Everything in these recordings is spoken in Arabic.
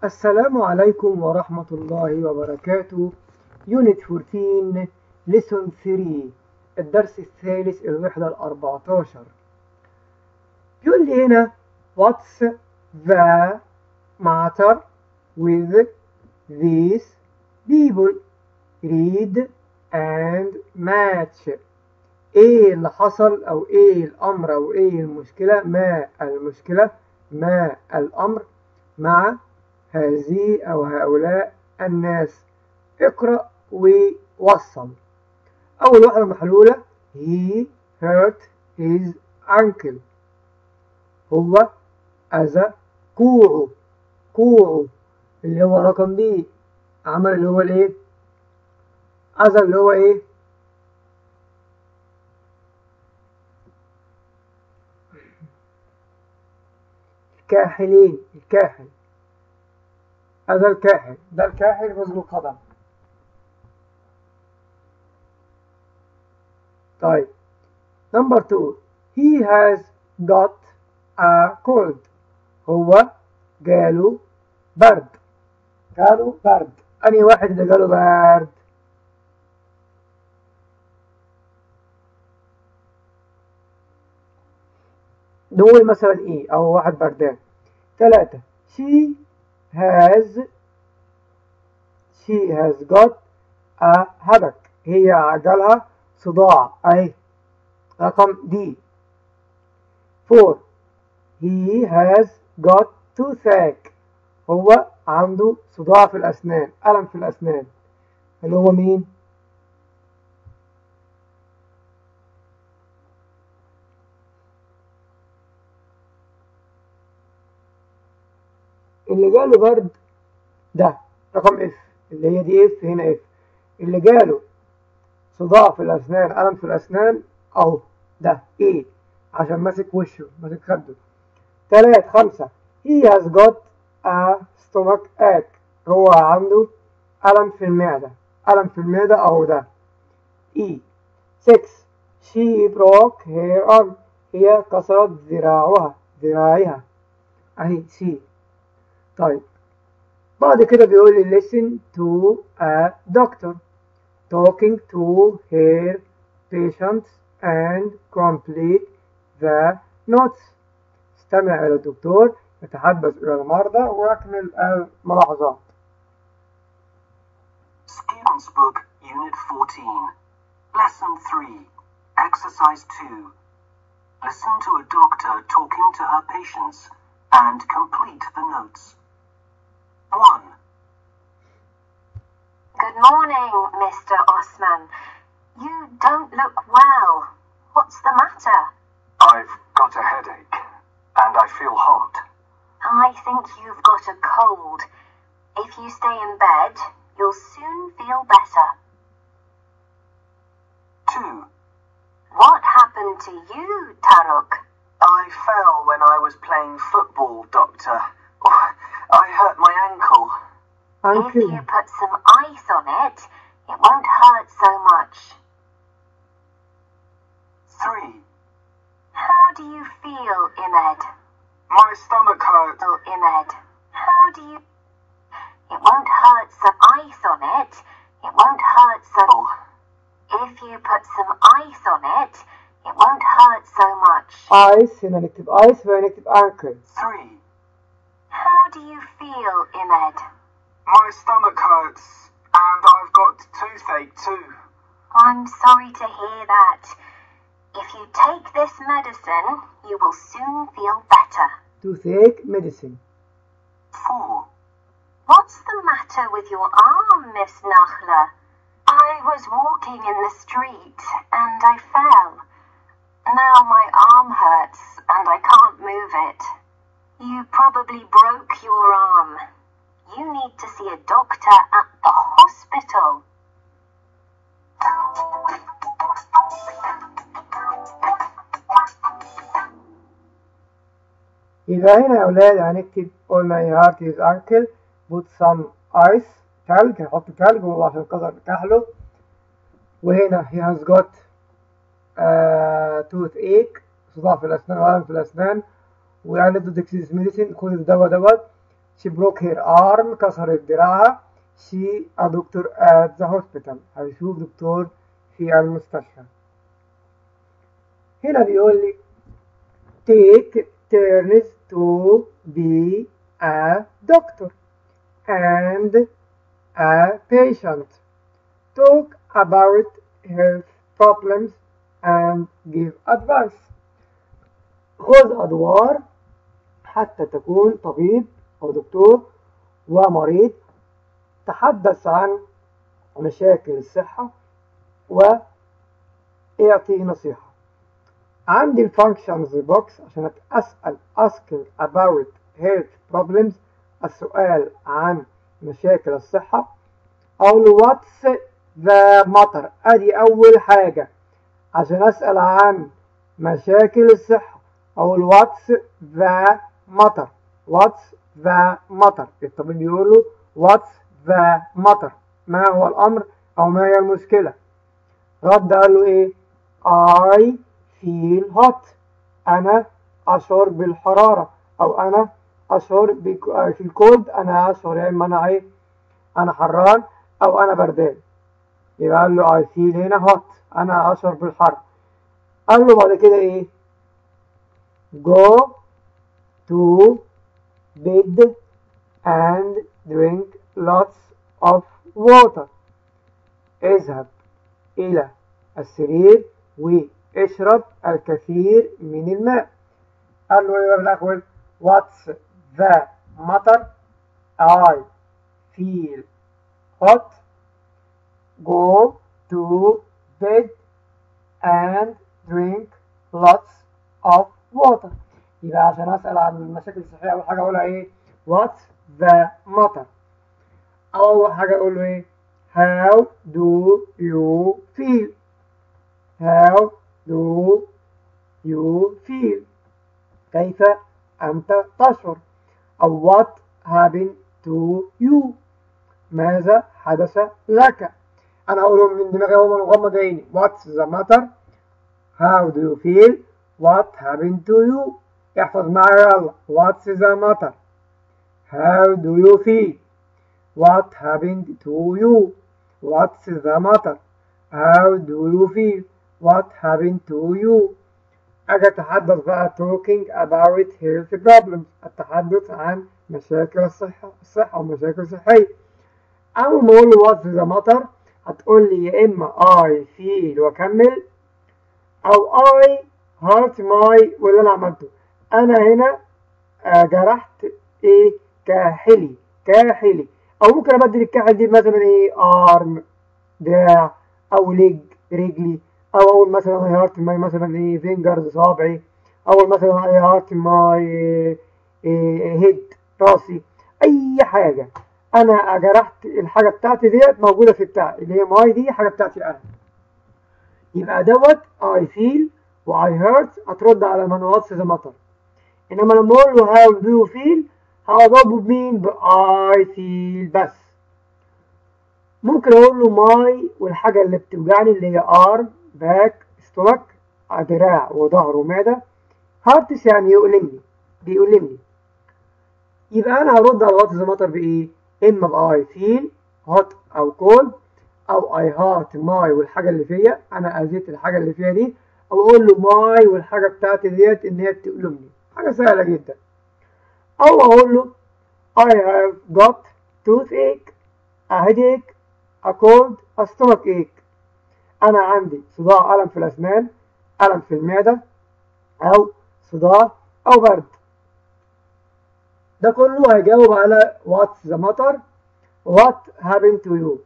السلام عليكم ورحمة الله وبركاته. يونت 14 ليسون 3 الدرس الثالث الوحدة 14. بيقول لي هنا What's the matter with these people? Read and match. ايه اللي حصل او ايه الامر او ايه المشكلة؟ ما المشكلة؟ ما الامر مع هذه أو هؤلاء الناس؟ اقرأ ووصل. أول واحدة محلولة he hurt his ankle. هو أذى كوعه. كوعه اللي هو رقم دي عمل اللي هو الايه؟ أذى اللي هو ايه؟ الكاحلين. الكاحل هذا الكاحل، ده الكاحل وزن القدم. طيب نمبر 2 he has got a cold. هو جاله برد. جاله برد. أنهي واحد اللي جاله برد؟ نقول مثلا ايه او واحد بردان. 3 she has got a headache. هي جالها صداع اهي رقم دي. 4 he has got toothache. هو عنده صداع في الأسنان، ألم في الأسنان، اللي هو مين؟ اللي جاله برد ده رقم اف، اللي هي دي اف هنا اف. اللي جاله صداع في الأسنان، ألم في الأسنان أهو ده ايه، عشان ماسك وشه ماسك خده. 5 he has got a stomach ache. هو عنده ألم في المعدة. ألم في المعدة أهو ده E. 6 she broke her arm. هي كسرت ذراعها أهي C. طيب بعد كده بيقول لي listen to a doctor talking to her patients and complete the notes. استمع إلى الدكتور يتحدث إلى المرضى ويكمل الملاحظات. Students Book Unit 14 Lesson 3 Exercise 2 Listen to a doctor talking to her patients and complete the notes. 1. Good morning, Mr. Osman. You don't look well. What's the matter? I've got a headache and I feel hot. I think you've got a cold. If you stay in bed, you'll soon feel better. 2. What happened to you, Taruk? I fell when I was playing football, Doctor. I hurt my ankle. If you put some ice on it, it won't hurt so much. 3. How do you feel, Imed? My stomach hurts. Oh, Imed, how do you... It won't hurt some ice on it. It won't hurt so... If you put some ice on it, it won't hurt so much. ice هنا نكتب ice وهنا نكتب ankle. 3. How do you feel, Imed? My stomach hurts and I've got toothache too. I'm sorry to hear that. If you take this medicine, you will soon feel better. Toothache medicine. 4. What's the matter with your arm, Miss Nakhla? I was walking in the street and I fell. Now my arm hurts and I can't move it. You probably broke your arm. You need to see a doctor at the hospital. يبقى هنا يا أولاد هنكتب قلنا your heart is ankle put some ice تلج، نحط تلج عشان كحله. وهنا he has got toothache صداع في الأسنان وألم في الأسنان. ويعني ضد ديكسيس ميديسين خد الدواء دوت. she broke her arm كسرت دراعها. she a doctor at the hospital هيشوف دكتور في المستشفى. هنا بيقول لي take turns to be a doctor and a patient, talk about health problems and give advice. خذ أدوار حتى تكون طبيب أو دكتور ومريض، تحدث عن مشاكل الصحة وإعطي نصيحة. عندي الفانكشنز بوكس عشان أسأل asking about health problems، السؤال عن مشاكل الصحة. أقول what's the matter، أدي أول حاجة عشان أسأل عن مشاكل الصحة. أقول what's the matter، what's the matter. الطبيب بيقول له what's the matter، ما هو الأمر أو ما هي المشكلة. رد قال له إيه؟ I feel hot، أنا أشعر بالحرارة، أو أنا أشعر في الكولد، أنا أشعر يا إما أنا إيه؟ أنا حران أو أنا بردان. يبقى قال له I feel هنا hot، أنا أشعر بالحر. قال له بعد كده إيه؟ go to bed and drink lots of water، اذهب إلى السرير واشرب الكثير من الماء. قال له إيه بالأول؟ what's the matter؟ I feel hot. go to bed and drink lots of water. يبقى عشان أسأل عن المشاكل الصحية أول حاجة أقولها إيه؟ what's the matter. أول حاجة أقول له إيه؟ how do you feel؟ how do you feel؟ كيف أنت تشعر؟ أو what happened to you؟ ماذا حدث لك؟ أنا أقولهم من دماغي وهم مغمض عيني. what's the matter؟ how do you feel؟ what happened to you؟ احفظ معايا يلا. what's the matter؟ how do you feel؟ what happened to you؟ what's the matter؟ how do you feel؟ what happened to you؟ أجي أتحدث بقى talking about health problems، التحدث عن مشاكل الصحة ومشاكل صحية. أول ما أقول له what's the matter هتقول لي يا إما I feel وأكمل، أو I hurt my واللي أنا عملته. أنا هنا جرحت إيه؟ كاحلي، أو ممكن أبدل الكاحل دي مثلا إيه؟ arm دراع، أو leg رجلي، أو أقول مثلا I hurt my مثلا إيه؟ fingers صابعي، أو مثلا I hurt my head راسي. أي حاجة أنا جرحت الحاجة بتاعتي ديت موجودة في بتاعي اللي هي ماي، دي حاجة بتاعتي أنا. يبقى دوت I feel و I hurt هترد على من what's the matter. إنما لما أقول له how do you feel هضربه بمين؟ ب I feel بس. ممكن أقول له ماي والحاجة اللي بتوجعني اللي هي arm back stomach، دراع وظهر ومعدة. hurts يعني يؤلمني، بيؤلمني. يبقى أنا هرد على what's the matter بإيه؟ إما ب I feel hot أو cold، أو I hurt my والحاجة اللي فيا، أنا أذيت الحاجة اللي فيها دي، أو أقول له my والحاجة بتاعتي ديت إن هي بتؤلمني. حاجة سهلة جدا. أو أقول له I have got toothache، a headache، a cold، a stomach ache. أنا عندي صداع، ألم في الأسنان، ألم في المعدة، أو صداع أو برد. ده كله هيجاوب على what's the matter what happened to you.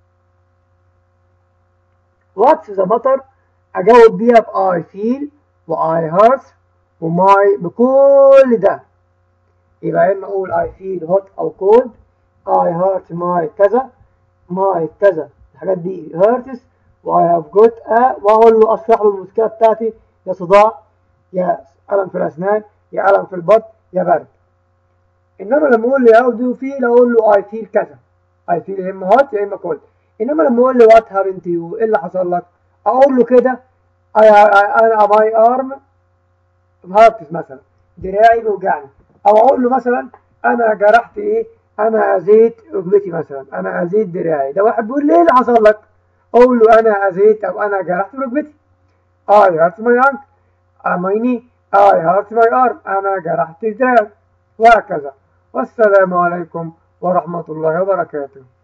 what's the matter أجاوب بيها ب I feel و I hurt و my بكل ده. يبقى إما أقول I feel hot أو cold، I hurt my كذا، my كذا، الحاجات دي hurts و I have got a، وأقول له أشرح له المشكلة بتاعتي، يا صداع، يا ألم في الأسنان، يا ألم في البطن، يا برد. إنما لما أقول لي how do you feel أقول له I feel كذا، I feel يا إما hot يا إما cold. إنما لما أقول له what happened to you إيه اللي حصل لك، أقول له كده أنا my arm hurts مثلا، دراعي بيوجعني، أو أقول له مثلا أنا جرحت إيه؟ أنا أذيت ركبتي مثلا، أنا أذيت دراعي. ده واحد بيقول لي إيه اللي حصل لك؟ أقول له أنا أذيت أو أنا جرحت ركبتي. I hurt my ankle. my knee. I hurt my arm. أنا جرحت دراعي. وهكذا. والسلام عليكم ورحمة الله وبركاته.